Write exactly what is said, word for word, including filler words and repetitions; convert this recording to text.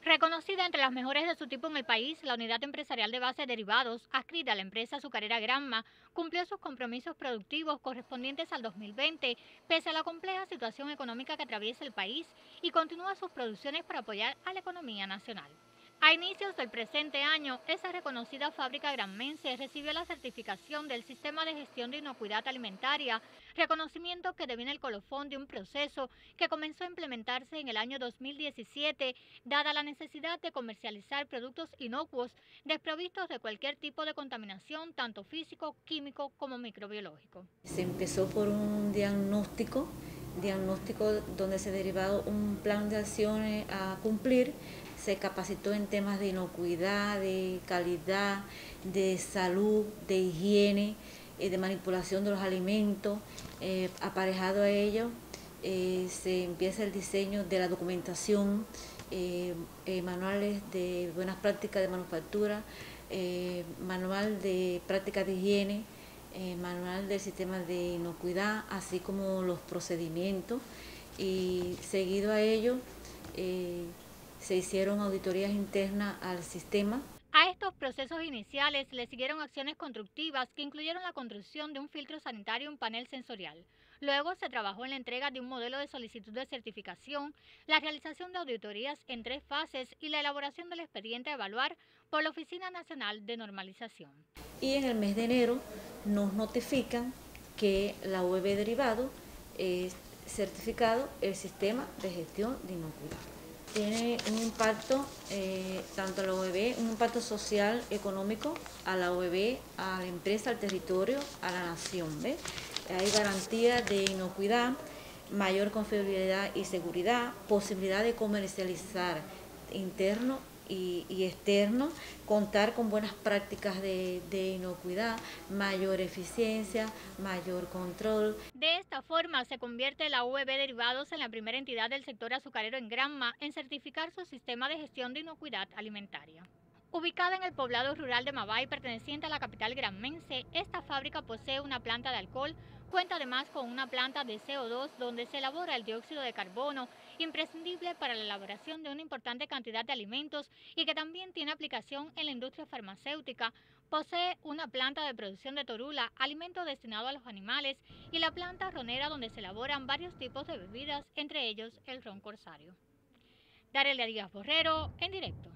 Reconocida entre las mejores de su tipo en el país, la unidad empresarial de base de derivados, adscrita a la empresa azucarera Granma, cumplió sus compromisos productivos correspondientes al dos mil veinte, pese a la compleja situación económica que atraviesa el país, y continúa sus producciones para apoyar a la economía nacional. A inicios del presente año, esa reconocida fábrica granmense recibió la certificación del Sistema de Gestión de Inocuidad Alimentaria, reconocimiento que deviene el colofón de un proceso que comenzó a implementarse en el año dos mil diecisiete, dada la necesidad de comercializar productos inocuos desprovistos de cualquier tipo de contaminación, tanto físico, químico como microbiológico. Se empezó por un diagnóstico, diagnóstico donde se derivó un plan de acciones a cumplir, se capacitó en temas de inocuidad, de calidad, de salud, de higiene, eh, de manipulación de los alimentos. Eh, aparejado a ello, eh, se empieza el diseño de la documentación, eh, eh, manuales de buenas prácticas de manufactura, eh, manual de prácticas de higiene, eh, manual del sistema de inocuidad, así como los procedimientos, y seguido a ello eh, se hicieron auditorías internas al sistema. A estos procesos iniciales le siguieron acciones constructivas que incluyeron la construcción de un filtro sanitario y un panel sensorial. Luego se trabajó en la entrega de un modelo de solicitud de certificación, la realización de auditorías en tres fases y la elaboración del expediente a evaluar por la Oficina Nacional de Normalización. Y en el mes de enero nos notifican que la U E B derivado es certificado el sistema de gestión de inocuidad. Tiene un impacto, eh, tanto a la U E B, un impacto social, económico, a la U E B, a la empresa, al territorio, a la nación. ¿Ves? Hay garantía de inocuidad, mayor confiabilidad y seguridad, posibilidad de comercializar interno y, y externo, contar con buenas prácticas de, de inocuidad, mayor eficiencia, mayor control. De esta forma se convierte la U E B Derivados en la primera entidad del sector azucarero en Granma en certificar su sistema de gestión de inocuidad alimentaria. Ubicada en el poblado rural de Mabay, perteneciente a la capital granmense, esta fábrica posee una planta de alcohol, cuenta además con una planta de C O dos donde se elabora el dióxido de carbono, imprescindible para la elaboración de una importante cantidad de alimentos y que también tiene aplicación en la industria farmacéutica. Posee una planta de producción de torula, alimento destinado a los animales, y la planta ronera donde se elaboran varios tipos de bebidas, entre ellos el ron corsario. Darelia Díaz Borrero, en directo.